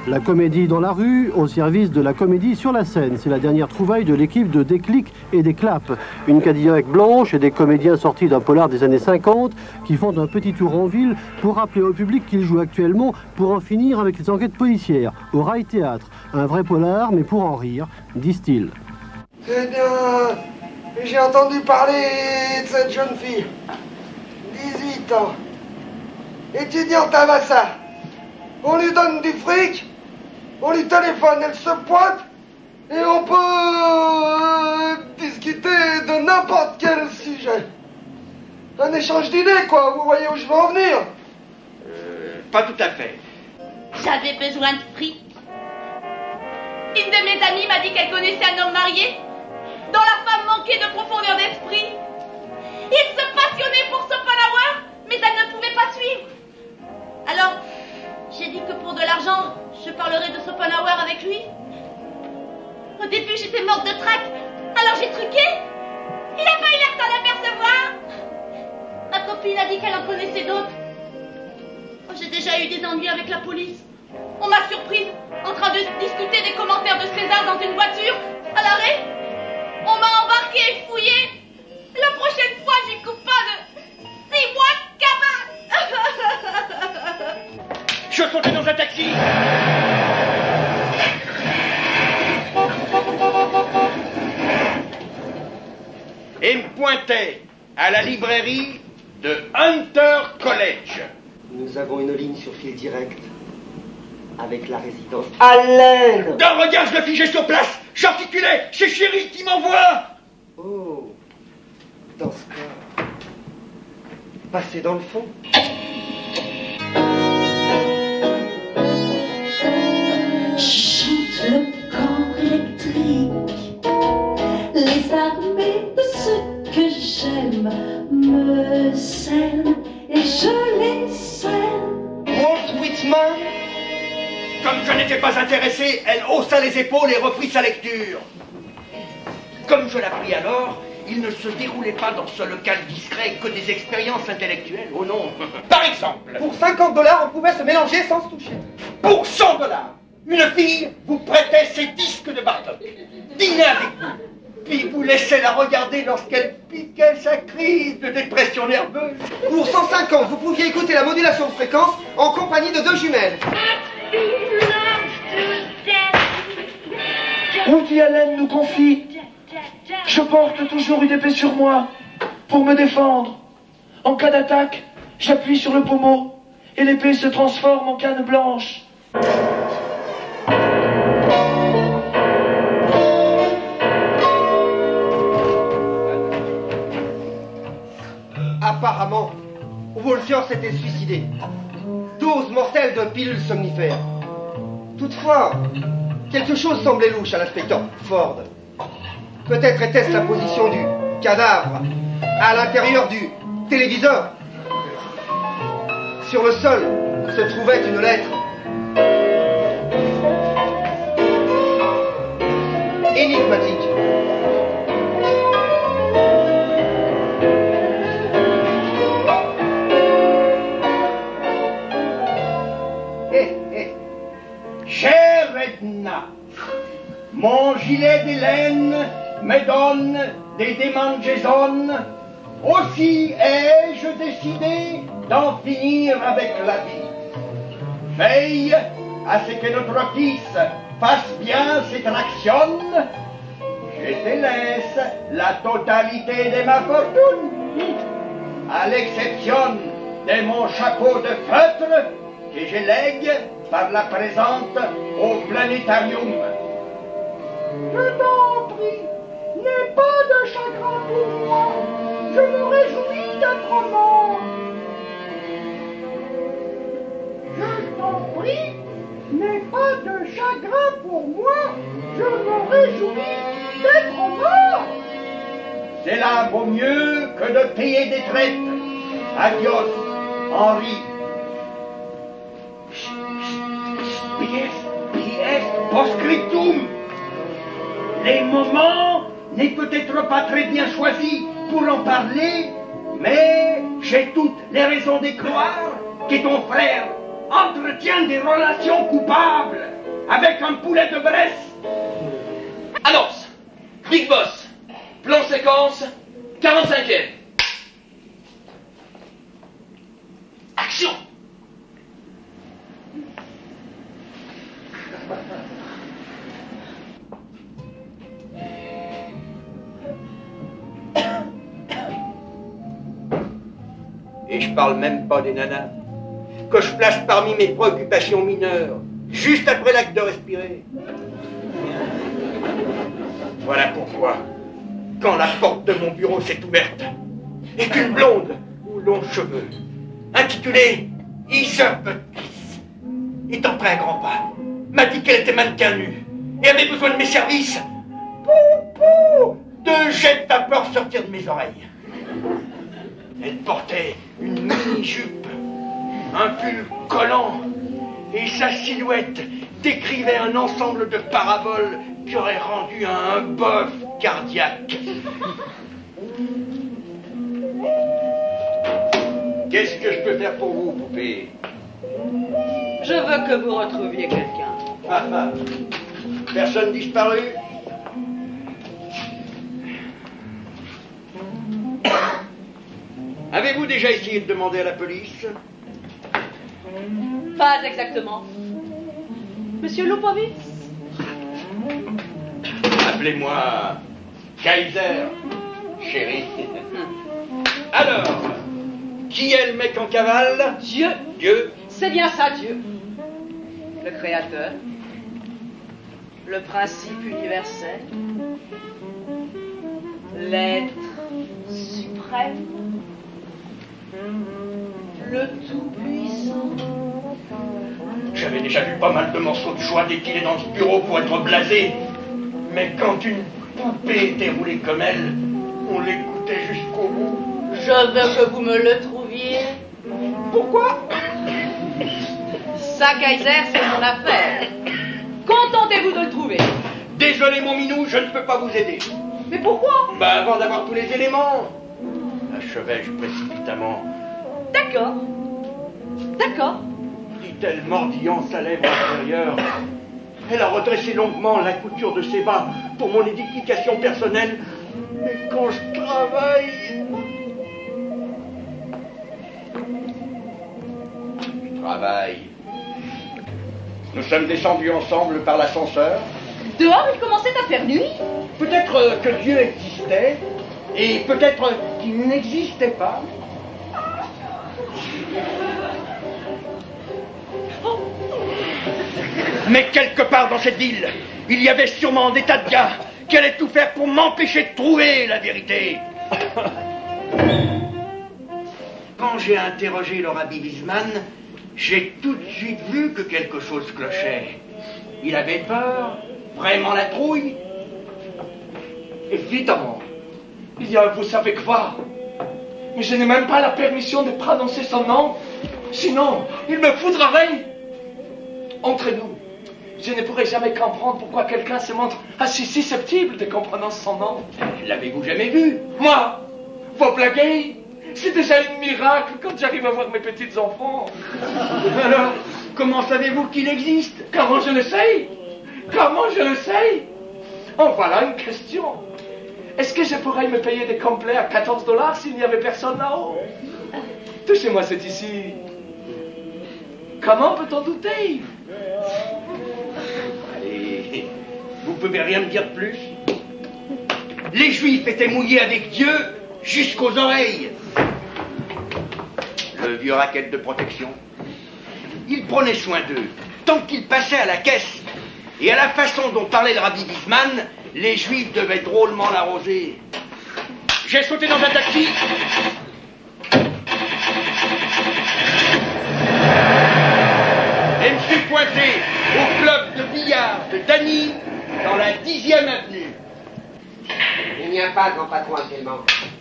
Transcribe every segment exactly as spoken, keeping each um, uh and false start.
La comédie dans la rue, au service de la comédie sur la scène. C'est la dernière trouvaille de l'équipe de Déclic et des Claps. Une Cadillac blanche et des comédiens sortis d'un polar des années cinquante qui font un petit tour en ville pour rappeler au public qu'ils jouent actuellement pour en finir avec les enquêtes policières. Au Rail Théâtre, un vrai polar, mais pour en rire, disent-ils. Eh bien, j'ai entendu parler de cette jeune fille. dix-huit ans. Étudiante à Massa. On lui donne du fric. On lui téléphone, elle se pointe et on peut euh, discuter de n'importe quel sujet. Un échange d'idées, quoi, vous voyez où je veux en venir? Euh, pas tout à fait. J'avais besoin de fric. Une de mes amies m'a dit qu'elle connaissait un homme marié dont la femme manquait de profondeur d'esprit. Il se passionnait pour Schopenhauer, mais elle ne pouvait pas suivre. Alors, j'ai dit que pour de l'argent, je parlerai de Schopenhauer avec lui. Au début, j'étais morte de trac, alors j'ai truqué. Il a pas eu l'air d'en apercevoir. Ma copine a dit qu'elle en connaissait d'autres. J'ai déjà eu des ennuis avec la police. On m'a surprise en train de discuter des commentaires de César dans une voiture à l'arrêt. On m'a embarqué et fouillé. La prochaine fois, j'y coupe pas de six mois de cabane. Je sautais dans un taxi. Et me pointais à la librairie de Hunter College. Nous avons une ligne sur fil direct avec la résidence Allen. D'un regard, je le figeais sur place. J'articulais. C'est Chéri qui m'envoie. Oh, dans ce cas, passez dans le fond. Chante le corps électrique, les armées de ceux que j'aime me scènent et je les scène. Walt Whitman. Comme je n'étais pas intéressé, elle haussa les épaules et reprit sa lecture. Comme je l'appris alors, il ne se déroulait pas dans ce local discret que des expériences intellectuelles. Oh non. Par exemple, Pour cinquante dollars, on pouvait se mélanger sans se toucher. pour cent dollars, une fille vous prêtait ses disques de Bartok, dînait avec vous, puis vous laissait la regarder lorsqu'elle piquait sa crise de dépression nerveuse. Pour cent cinquante, vous pouviez écouter la modulation de fréquence en compagnie de deux jumelles. Woody Allen nous confie: je porte toujours une épée sur moi pour me défendre. En cas d'attaque, j'appuie sur le pommeau et l'épée se transforme en canne blanche. Apparemment, Wolfian s'était suicidé. Dose mortelle de pilule somnifère. Toutefois, quelque chose semblait louche à l'inspecteur Ford. Peut-être était-ce la position du cadavre à l'intérieur du téléviseur. Sur le sol se trouvait une lettre. Énigmatique. Eh, eh. Chère Edna, mon gilet de laine me donne des démangeaisons. Aussi ai-je décidé d'en finir avec la vie. Veille à ce que notre fils fasse bien cette action. Je te laisse la totalité de ma fortune, à l'exception de mon chapeau de feutre que je lègue par la présente au planétarium. Je t'en prie, n'aie pas de chagrin pour moi. Je me réjouis d'être mort. Je t'en prie, n'aie pas de chagrin pour moi. Je me réjouis d'être mort. Cela vaut mieux que de payer des traites. Adios, Henri. P S, P S, post-scriptum. Les moments n'est peut-être pas très bien choisi pour en parler, mais j'ai toutes les raisons de croire que ton frère entretient des relations coupables avec un poulet de Bresse. Annonce. Big Boss. Plan séquence. quarante-cinquième. Action. Et je parle même pas des nanas, que je place parmi mes préoccupations mineures, juste après l'acte de respirer. Voilà pourquoi, quand la porte de mon bureau s'est ouverte, et qu'une blonde aux longs cheveux, intitulée Isa Butkiss, est entrée à grands pas, m'a dit qu'elle était mannequin nu, et avait besoin de mes services, pou, pou, deux jets de vapeur sortir de mes oreilles. Elle portait une mini-jupe, un pull collant, et sa silhouette décrivait un ensemble de paraboles qui aurait rendu un bœuf cardiaque. Qu'est-ce que je peux faire pour vous, poupée? Je veux que vous retrouviez quelqu'un. Ah, ah. Personne disparu? Avez-vous déjà essayé de demander à la police? Pas exactement. Monsieur Lupowitz? Appelez-moi Kaiser, chérie. Alors, qui est le mec en cavale? Dieu. Dieu? C'est bien ça, Dieu. Le Créateur. Le principe universel. L'être suprême. Le Tout-Puissant. J'avais déjà vu pas mal de morceaux de joie défiler dans ce bureau pour être blasé. Mais quand une poupée était roulée comme elle, on l'écoutait jusqu'au bout. Je veux que vous me le trouviez. Pourquoi? Ça, Kaiser, c'est mon affaire. Contentez-vous de le trouver. Désolé, mon minou, je ne peux pas vous aider. Mais pourquoi? Bah, avant d'avoir tous les éléments. Achevai-je précipitamment. D'accord. D'accord. Dit-elle, mordillant sa lèvre inférieure. Elle a redressé longuement la couture de ses bas pour mon édification personnelle. Mais quand je travaille... Je travaille. Nous sommes descendus ensemble par l'ascenseur. Dehors, il commençait à faire nuit. Peut-être que Dieu existait, et peut-être qu'il n'existait pas. Mais quelque part dans cette ville, il y avait sûrement des tas de gars qui allaient tout faire pour m'empêcher de trouver la vérité. Quand j'ai interrogé le rabbi Wiesmann, j'ai tout de suite vu que quelque chose clochait. Il avait peur, vraiment la trouille. Évidemment. Il y a, vous savez quoi? Mais je n'ai même pas la permission de prononcer son nom. Sinon, il me foudroierait. Entre nous, je ne pourrais jamais comprendre pourquoi quelqu'un se montre assez susceptible de comprendre son nom. L'avez-vous jamais vu? Moi? Vous blaguez? C'est déjà un miracle quand j'arrive à voir mes petits enfants. Alors, comment savez-vous qu'il existe? Comment je le sais? Comment je le sais? Oh, voilà une question. Est-ce que je pourrais me payer des complets à quatorze dollars s'il n'y avait personne là-haut? Touchez-moi c'est ici. Comment peut-on douter? Allez, vous pouvez rien me dire de plus? Les Juifs étaient mouillés avec Dieu jusqu'aux oreilles. Le vieux racket de protection. Il prenait soin d'eux tant qu'ils passaient à la caisse. Et à la façon dont parlait le rabbi Wiesmann, les Juifs devaient drôlement l'arroser. J'ai sauté dans un taxi. Et me suis pointé au club de billard de Danny dans la dixième avenue. Il n'y a pas grand patron actuellement.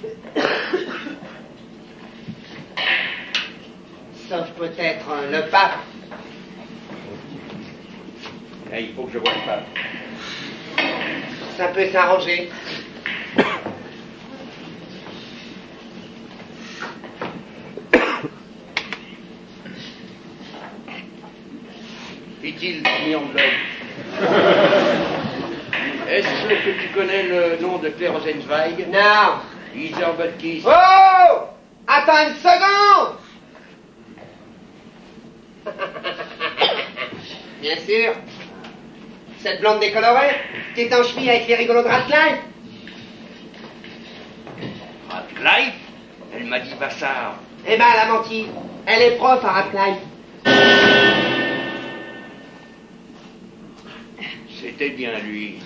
Sauf peut-être euh, le pape. Là, il faut que je voie le pape. Ça peut s'arranger. Fit-il, client de l'œil? Est-ce que tu connais le nom de Claire Rosenzweig? Non. Iser Butkiss. Oh! Attends une seconde! Bien sûr. Cette blonde décolorée qui est en cheville avec les rigolos de Radcliffe. Radcliffe? Elle m'a dit Bassard. Eh ben, elle a menti. Elle est prof à Radcliffe. C'était bien lui.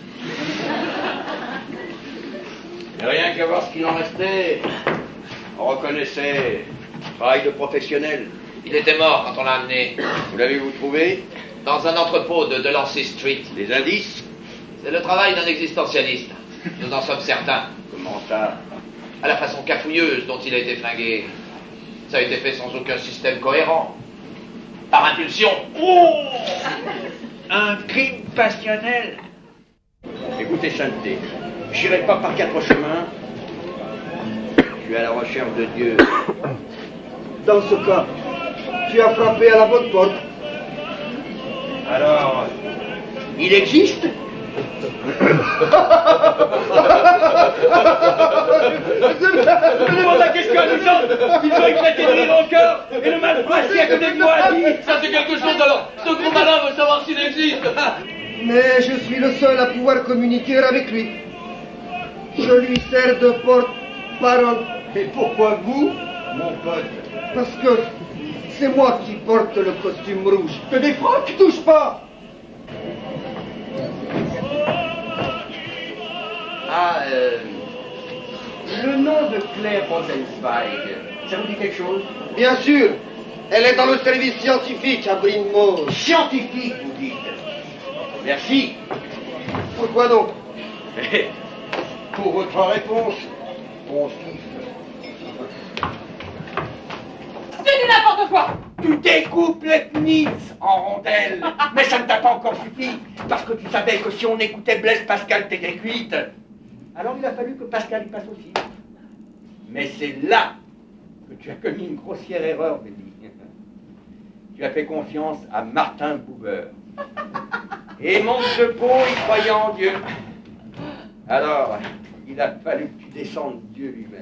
Mais rien qu'à voir ce qu'il en restait, on reconnaissait travail de professionnel. Il était mort quand on l'a amené. Vous l'avez-vous trouvé? Dans un entrepôt de Delancey Street. Des indices? C'est le travail d'un existentialiste. Nous en sommes certains. Comment ça? À la façon cafouilleuse dont il a été flingué. Ça a été fait sans aucun système cohérent. Par impulsion. Oh! Un crime passionnel. Écoutez, Sainteté, j'irai pas par quatre chemins. Je suis à la recherche de Dieu. Dans ce cas, tu as frappé à la bonne porte. Alors, il existe? Je me demande la question à nous autres. Il doit éclater de rire encore. Et le mal assis à côté de moi a dit. Ça c'est quelque chose alors. Ce gros malin veut savoir s'il existe. Mais je suis le seul à pouvoir communiquer avec lui. Je lui sers de porte-parole. Et pourquoi vous, mon pote? Parce que c'est moi qui porte le costume rouge. Te défroque, touche pas. Ah, euh, le nom de Claire Rosenzweig, ça vous dit quelque chose? Bien sûr. Elle est dans le service scientifique à Brind'Moor. Scientifique, vous dites? Merci. Pourquoi donc? Pour votre réponse, mon fils. Tu dis n'importe quoi! Tu découpes les Pnitz en rondelles. Mais ça ne t'a pas encore suffi, parce que tu savais que si on écoutait Blaise Pascal, t'étais cuite. Alors il a fallu que Pascal y passe aussi. Mais c'est là que tu as commis une grossière erreur, baby. Tu as fait confiance à Martin Buber. Et manque de peau, il croyait en Dieu. Alors, il a fallu que tu descendes Dieu lui-même.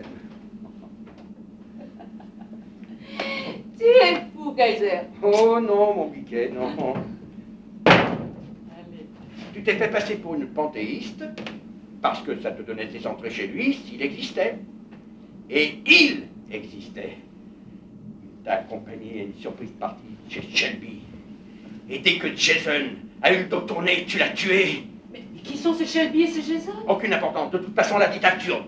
Tu es fou, Kaiser. Oh non, mon biquet, non. Allez. Tu t'es fait passer pour une panthéiste, parce que ça te donnait des entrées chez lui s'il existait. Et il existait. Il t'a accompagné à une surprise partie chez Shelby. Et dès que Jason a eu le dos tourné, tu l'as tué. Mais qui sont ces Shelby et ces Jason? Aucune importance. De toute façon, la vie est absurde.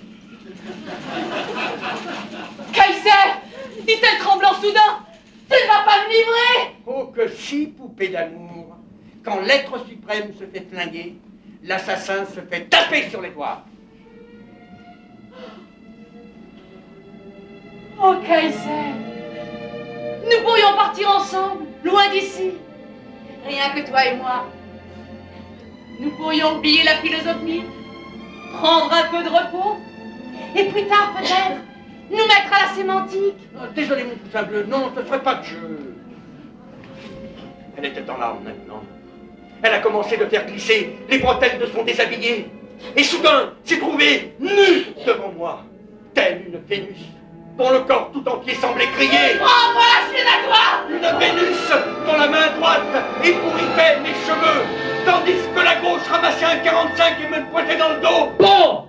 Kaiser! Dit-elle tremblant soudain. Tu ne vas pas me livrer! Oh, que si, poupée d'amour. Quand l'être suprême se fait flinguer, l'assassin se fait taper sur les doigts. Oh, Kaiser! Nous pourrions partir ensemble, loin d'ici. Rien que toi et moi. Nous pourrions oublier la philosophie, prendre un peu de repos, et plus tard peut-être nous mettre à la sémantique. Oh, désolé, mon poussin bleu, non, ce ne serait pas de jeu. Elle était en larmes maintenant. Elle a commencé de faire glisser les bretelles de son déshabillé. Et soudain, s'est trouvée nue devant moi, telle une Vénus, dont le corps tout entier semblait crier. Prends-moi la chienne à toi! Une Vénus dont la main droite ébouriffait mes cheveux, tandis que la gauche ramassait un quarante-cinq et me pointait dans le dos. Bon!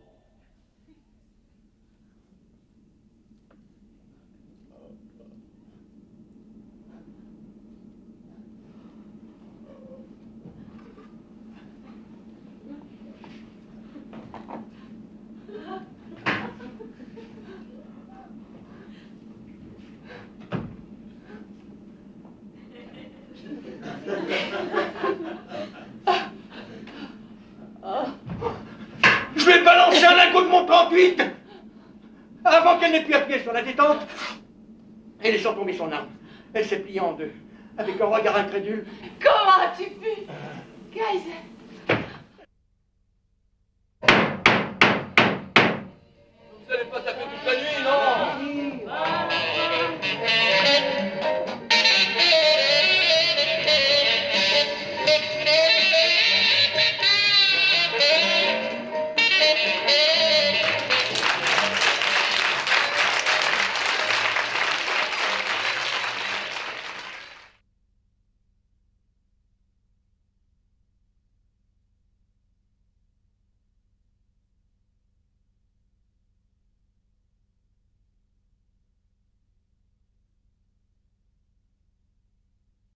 Je vais balancer un lingot de mon trente-huit avant qu'elle n'ait pu appuyer sur la détente et laissant tomber son arme. Elle s'est pliée en deux avec un regard incrédule. Quoi?